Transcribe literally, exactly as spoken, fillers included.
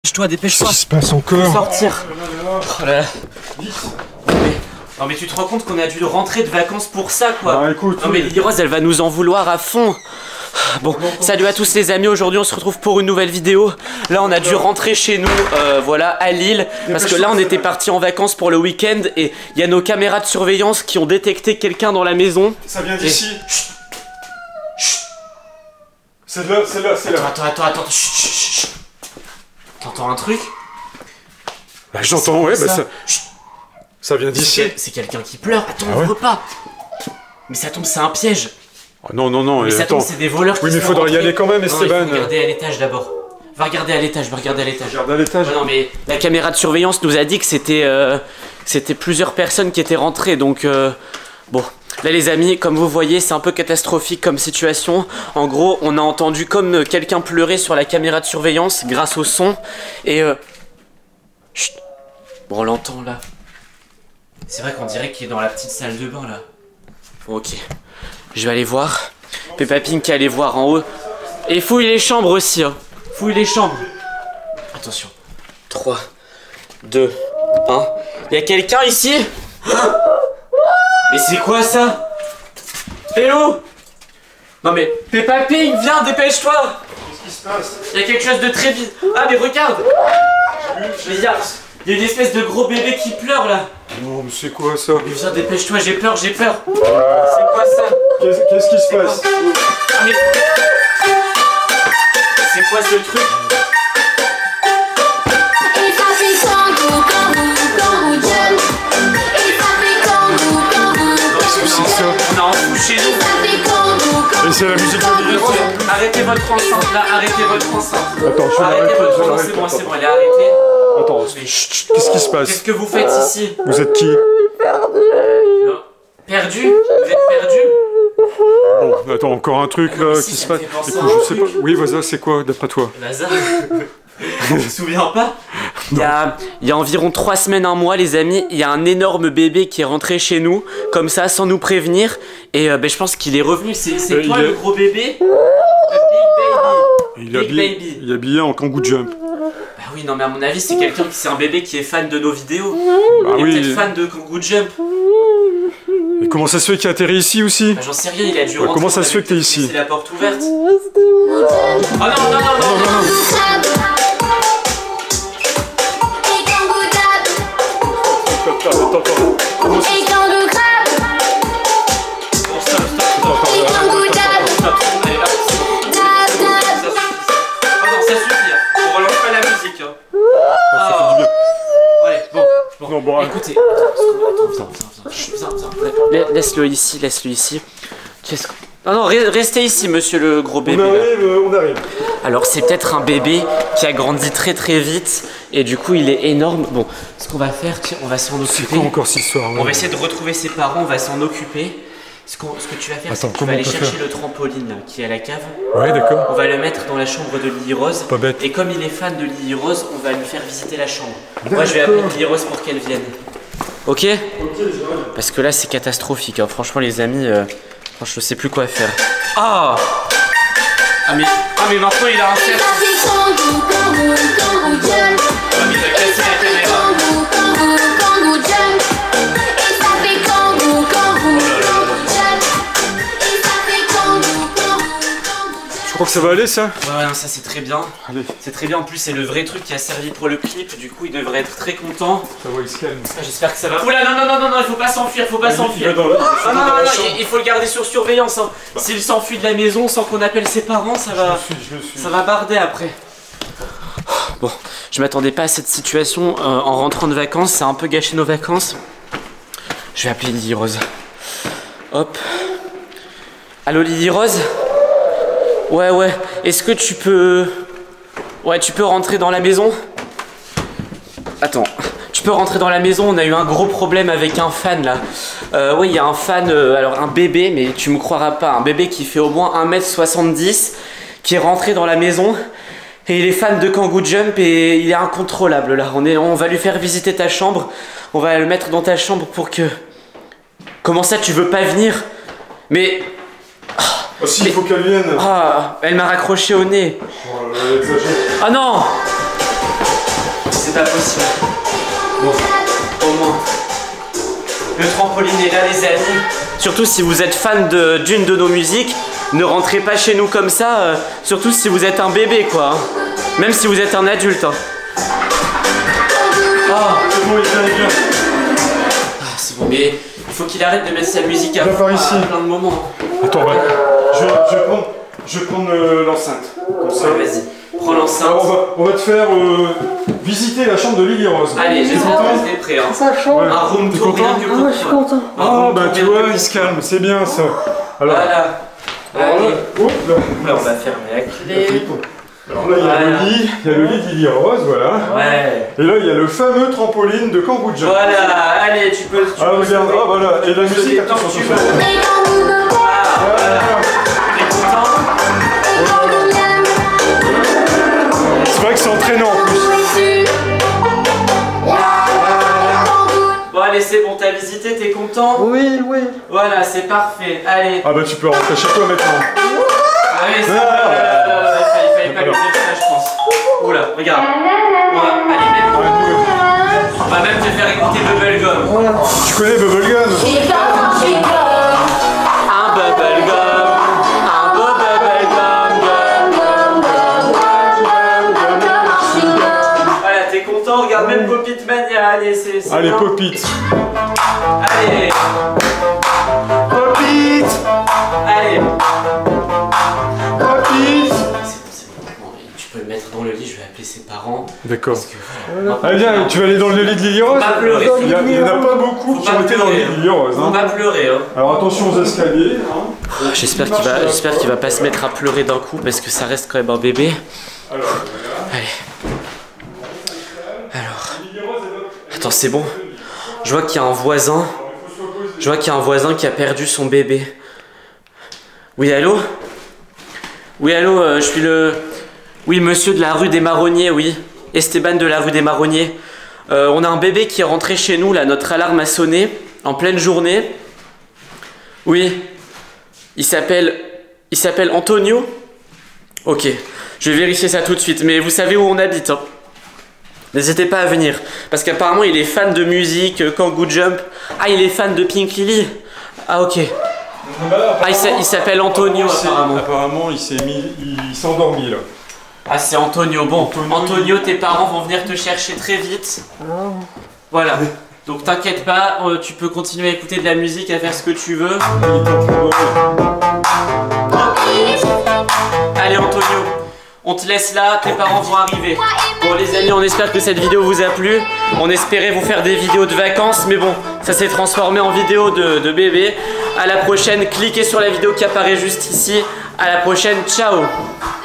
Dépêche-toi, dépêche-toi. Qu'est-ce qui se passe encore? Sortir. Oh là là. Mais, non mais tu te rends compte qu'on a dû rentrer de vacances pour ça quoi. Bah écoute. Non mais Lily Rose elle va nous en vouloir à fond. Bon, salut à tous les amis, aujourd'hui on se retrouve pour une nouvelle vidéo. Là on a dû rentrer chez nous, euh, voilà, à Lille. Parce que là on était partis en vacances pour le week-end. Et il y a nos caméras de surveillance qui ont détecté quelqu'un dans la maison. Ça vient d'ici. C'est là, c'est là, c'est là. Attends, attends, attends, attends. Chut, chut, chut. T'entends un truc? Bah j'entends, ouais, bah ça... Ça vient d'ici. C'est quelqu'un qui pleure, attends, ah ouais ouvre pas. Mais ça tombe, c'est un piège. Oh, non, non, non, mais ça attends. tombe, c'est des voleurs qui Oui, mais il faudra y aller quand même, Esteban. Va regarder à l'étage d'abord. Va regarder à l'étage, va regarder à l'étage. Regarde à l'étage. Non, mais la caméra de surveillance nous a dit que c'était euh, c'était plusieurs personnes qui étaient rentrées, donc euh, bon. Là les amis, comme vous voyez, c'est un peu catastrophique comme situation. En gros, on a entendu comme quelqu'un pleurer sur la caméra de surveillance grâce au son. Et euh... Chut. Bon, on l'entend là. C'est vrai qu'on dirait qu'il est dans la petite salle de bain là. Bon, ok. Je vais aller voir. Peppa Pink qui est allé voir en haut. Et fouille les chambres aussi, hein. Fouille les chambres. Attention. trois, deux, un. Il y a quelqu'un ici? Mais c'est quoi ça? Hello? Non mais Peppa Pig, viens, dépêche-toi! Qu'est-ce qui se passe? Il y a quelque chose de très vite. Ah mais regarde! Mais il y a, il y a une espèce de gros bébé qui pleure là. Non mais c'est quoi ça? Mais viens, dépêche-toi, j'ai peur, j'ai peur. C'est quoi ça? Qu'est-ce qu'est-ce qui se passe? Ah mais... C'est quoi ce truc? On a un fou chez nous. Et c'est la musique de Lily Rose. Arrêtez votre enceinte là, arrêtez votre enceinte. Attends, je vais Arrêtez l'arrêter, votre je vais enceinte, c'est l'arrêter. bon, c'est bon, elle est arrêtée. Attends, chut, qu'est-ce qui se passe? Qu'est-ce que vous faites ici? Vous êtes qui? Non. Perdu? Vous êtes perdu? Bon, attends, encore un truc là si, qui ça se me passe. fait penser Écoute, à un je sais pas. truc. Oui, vas-y, c'est quoi d'après toi? Lazare. Je me souviens pas. Il y, a, il y a environ trois semaines, un mois, les amis, il y a un énorme bébé qui est rentré chez nous, comme ça, sans nous prévenir. Et euh, ben, je pense qu'il est revenu. C'est Euh, toi il le est- gros bébé? Le big baby. Il est Big habillé, baby. il est habillé en kangoo jump. Bah oui, non, mais à mon avis, c'est quelqu'un qui c'est un bébé qui est fan de nos vidéos. Bah il est oui. peut-être fan de Kangoo Jump. Et comment ça se fait qu'il a atterri ici aussi? Bah, j'en sais rien, il a dû Ouais, rentrer. comment ça on se a fait vu que t'es qu'il ici? laissait la porte ouverte. Oh non, non, non, non, non, non. Attends, attends, attends. Comment ça- Bon, stop, stop, stop. Stop, allez, là, c'est bon. Ça suffit. Oh non, ça suffit. On relance pas la musique. Hein. Ça fait du bien. Allez, bon, bon. Non, bon, Écoutez, attends, viens, viens, viens. Chut, viens, viens. La- Laisse-le ici, laisse-le ici. Qu'est-ce que... Non, non, re- restez ici, monsieur le gros On bébé. là. arrive, euh, on arrive. Alors c'est peut-être un bébé qui a grandi très très vite et du coup il est énorme. Bon, ce qu'on va faire, tiens, on va s'en C'est occuper. quoi encore cette histoire? On va essayer de retrouver ses parents, on va s'en occuper. Ce, qu'on- ce que tu vas faire, c'est Attends, que tu comment vas aller on peut chercher faire le trampoline là, qui est à la cave. Ouais, d'accord. On va le mettre dans la chambre de Lily Rose. Pas bête. Et comme il est fan de Lily Rose, on va lui faire visiter la chambre. Moi je vais appeler Lily Rose pour qu'elle vienne. Ok? Parce que là c'est catastrophique, hein. Franchement les amis, euh, franchement, je sais plus quoi faire. Ah! Ah mais, ah mais maintenant il a un cerf. Ah mais il a cassé la caméra. Je crois que ça va aller ça? Ouais, ouais, non, ça c'est très bien. Allez, C'est très bien, en plus c'est le vrai truc qui a servi pour le clip, du coup il devrait être très content. ça va, il se calme. Ah, j'espère que ça va. Oula, non, non, non, non, non, il faut pas s'enfuir, faut pas Il va s'enfuir. dans le- Ah, non, non, dans non, la non, chambre. il- il faut le garder sur surveillance. Hein. S'il s'enfuit de la maison sans qu'on appelle ses parents, ça va, Je le suis, je le suis. ça va barder après. Bon, je m'attendais pas à cette situation euh, en rentrant de vacances, ça a un peu gâché nos vacances. Je vais appeler Lily Rose. Hop. Allô Lily Rose? Ouais, ouais. Est-ce que tu peux... Ouais, tu peux rentrer dans la maison? Attends. Tu peux rentrer dans la maison, on a eu un gros problème avec un fan là. Euh, oui, il y a un fan, euh, alors un bébé, mais tu me croiras pas, un bébé qui fait au moins un mètre soixante-dix, qui est rentré dans la maison. Et il est fan de Kangoo Jump et il est incontrôlable là. On, est, on va lui faire visiter ta chambre. On va le mettre dans ta chambre pour que... Comment ça, tu veux pas venir? Mais... Ah si, il faut qu'elle vienne. Ah, elle m'a raccroché au nez. Oh, elle exagère. Ah non! c'est pas possible. Bon, au moins. Le trampoline est là, les amis. Surtout si vous êtes fan d'une de, de nos musiques, ne rentrez pas chez nous comme ça. Euh, surtout si vous êtes un bébé, quoi. Hein. Même si vous êtes un adulte. Hein. Ah, c'est bon, il vient, il vient. Ah, c'est bon, mais il faut qu'il arrête de mettre sa musique à, à, à plein de moments. Attends, ouais. je, je vais prendre, je vais prendre euh, l'enceinte. Comme ça. Ouais, vas-y, prends l'enceinte. On va, on va te faire euh, visiter la chambre de Lily Rose. Allez, j'espère que t'es prêt. Hein. Ça change. Ouais. Un room tour rien que pour toi. Ah, je suis content. Ah, bah tu vois, il se calme, c'est bien ça. Alors, voilà. alors là, hop, là. Là, on va fermer la clé. Alors là, il y a voilà. le lit, il y a le lit de Lily Rose, voilà. Ouais. Et là, il y a le fameux trampoline de Kangoo-jump. Voilà, allez, tu peux. Tu ah, peux regarde, ah, voilà. Et la musique, tant attention, que tu attention. veux. Ah, voilà. T'es content? C'est vrai que c'est entraînant en plus. Bon, allez, c'est bon, t'as visité, t'es content? Oui, oui. Voilà, c'est parfait. Allez. Ah, bah tu peux rentrer chez toi maintenant. Ah oui, c'est Ah, vrai. Euh, il fallait, fallait pas lui dire ça, je pense. Oula, regarde. On va, allez, même, on va même te faire écouter Bubblegum. Voilà. Tu connais Bubblegum? Un bubblegum, un bubblegum. Voilà, t'es content? Regarde, même Popit Mania. Allez, c'est. Allez, Popit. Allez. Popit. Allez. Popit. C'est bon, c'est bon. Tu peux le mettre dans le lit, je vais appeler ses parents. D'accord. Voilà. Allez, viens, tu vas aller dans le lit de Lily Rose? Faut pas pleurer. Il n'y en a pas beaucoup qui ont été dans le lit de Lily Rose. Faut pas pleurer, hein. Alors attention aux escaliers. Hein. J'espère qu'il va, j'espère qu'il va pas se mettre à pleurer d'un coup parce que ça reste quand même un bébé. Alors, voilà. Allez. Alors. Attends, c'est bon. Je vois qu'il y a un voisin. Je vois qu'il y a un voisin qui a perdu son bébé. Oui, allô? Oui, allô, euh, je suis le... Oui, monsieur de la rue des Marronniers, oui. Esteban de la rue des Marronniers. Euh, on a un bébé qui est rentré chez nous, là, notre alarme a sonné, en pleine journée. Oui. Il s'appelle... Il s'appelle Antonio? Ok. Je vais vérifier ça tout de suite, mais vous savez où on habite, hein. N'hésitez pas à venir, parce qu'apparemment il est fan de musique, Kangoo-jump. Ah, il est fan de Pink Lily. Ah, ok. Ah, il s'appelle Antonio, apparemment. Apparemment, il s'est mis... Il s'est endormi, là. Ah, c'est Antonio. Bon, Antonio, Antonio, tes parents vont venir te chercher très vite. Voilà. Donc t'inquiète pas, euh, tu peux continuer à écouter de la musique, à faire ce que tu veux. Allez, Antonio. On te laisse là, tes parents vont arriver. Bon les amis, on espère que cette vidéo vous a plu. On espérait vous faire des vidéos de vacances, mais bon, ça s'est transformé en vidéo de, de bébé. À la prochaine, cliquez sur la vidéo qui apparaît juste ici. À la prochaine, ciao.